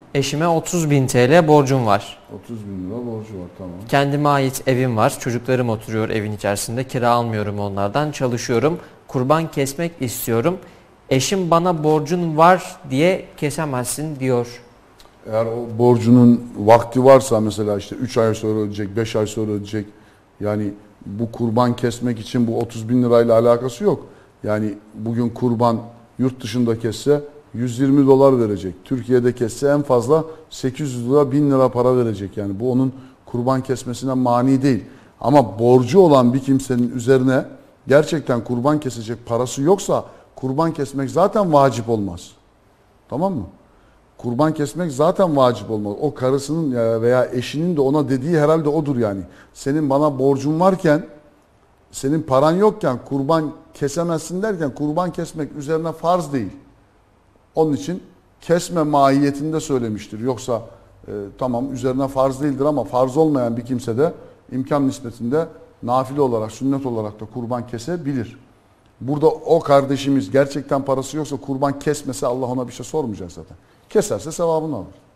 Eşime 30.000 TL borcum var. 30.000 lira borcu var, tamam. Kendime ait evim var. Çocuklarım oturuyor evin içerisinde. Kira almıyorum onlardan. Çalışıyorum. Kurban kesmek istiyorum. Eşim bana borcun var diye kesemezsin diyor. Eğer o borcunun vakti varsa, mesela işte 3 ay sonra ödeyecek, 5 ay sonra ödeyecek. Yani bu kurban kesmek için bu 30.000 lirayla alakası yok. Yani bugün kurban yurt dışında kesse 120 dolar verecek. Türkiye'de kesse en fazla 800 lira 1000 lira para verecek. Yani bu onun kurban kesmesine mani değil. Ama borcu olan bir kimsenin üzerine gerçekten kurban kesecek parası yoksa kurban kesmek zaten vacip olmaz. Tamam mı? Kurban kesmek zaten vacip olmaz. O karısının veya eşinin de ona dediği herhalde odur yani. Senin bana borcun varken, senin paran yokken kurban kesemezsin derken, kurban kesmek üzerine farz değil. Onun için kesme mahiyetinde söylemiştir. Yoksa tamam üzerine farz değildir ama farz olmayan bir kimse de imkan nispetinde nafile olarak, sünnet olarak da kurban kesebilir. Burada o kardeşimiz gerçekten parası yoksa kurban kesmese Allah ona bir şey sormayacak zaten. Keserse sevabını alır.